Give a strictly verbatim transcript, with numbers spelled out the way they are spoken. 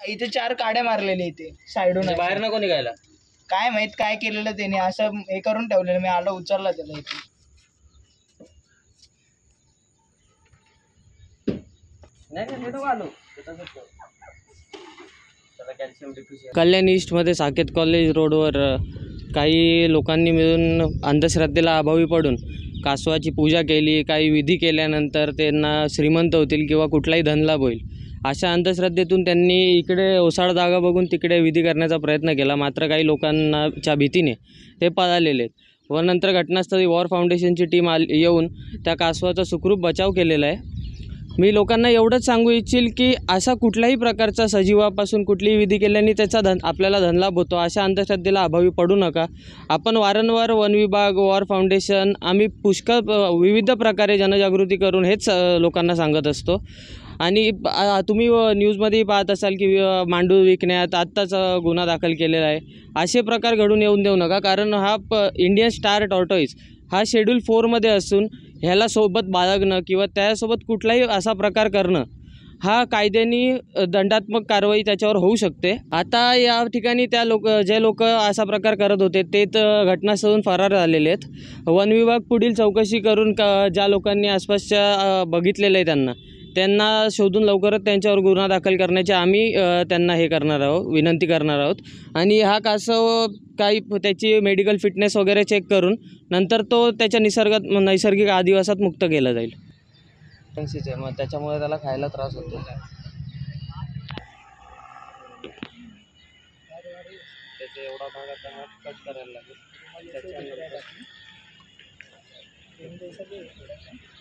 इथे चार काड्या मारलेल्या इथे साईडून. म्हणजे बाहेर नको निघायला. काय माहित काय केलेलं त्याने, असं हे करून ठेवलेलं. मी आलो उचलला त्याला इथे. कल्याण ईस्टमध्ये साकेत कॉलेज रोडवर काही लोकांनी मिळून अंधश्रद्धेला अभावी पडून कासवाची पूजा केली. काही विधी केल्यानंतर त्यांना श्रीमंत होतील किंवा कुठलाही धनलाभ होईल अशा अंधश्रद्धेतून त्यांनी इकडे ओसाड जागा बघून तिकडे विधी करण्याचा प्रयत्न केला. मात्र काही लोकांच्या भीतीने ते पळालेले आहेत व नंतर घटनास्थळी वॉर फाउंडेशनची टीम आली येऊन त्या कासवाचा सुखरूप बचाव केलेला आहे. मी लोकांना एवढंच सांगू इच्छिल की असा कुठल्याही प्रकारचा सजीवापासून कुठलीही विधी केल्याने त्याचा धन आपल्याला धनलाभ होतो अशा अंधश्रद्धेला अभावी पडू नका. आपण वारंवार वन विभाग, वॉर फाउंडेशन आम्ही पुष्कळ विविध प्रकारे जनजागृती करून हेच लोकांना सांगत असतो. आणि तुम्ही न्यूजमध्ये पाहत असाल की मांडूळ विकण्यात आत्ताच गुन्हा दाखल केलेला आहे. असे प्रकार घडून येऊन देऊ नका, कारण हा प इंडियन स्टार टॉर्टॉइस हा शेड्यूल फोरमध्ये असून ह्याला सोबत बाळगणं किंवा त्यासोबत कुठलाही असा प्रकार करणं हा कायद्याने दंडात्मक कारवाई त्याच्यावर होऊ शकते. आता या ठिकाणी त्या लोक जे लोक असा प्रकार करत होते ते तर घटनास्थळून फरार झालेले आहेत. वन विभाग पुढील चौकशी करून क ज्या लोकांनी आसपासच्या बघितलेलं आहे त्यांना त्यांना शोधून लवकरच त्यांच्यावर गुन्हा दाखल करण्याची आम्ही त्यांना हे करणार आहोत, विनंती करणार आहोत. आणि हा कासव काही त्याची मेडिकल फिटनेस वगैरे चेक करून नंतर तो त्याच्या निसर्गात नैसर्गिक आदिवासात मुक्त केला जाईल. आहे मग त्याच्यामुळे त्याला खायला त्रास होतो. त्याचा एवढा भाग आता कट करायला लागेल.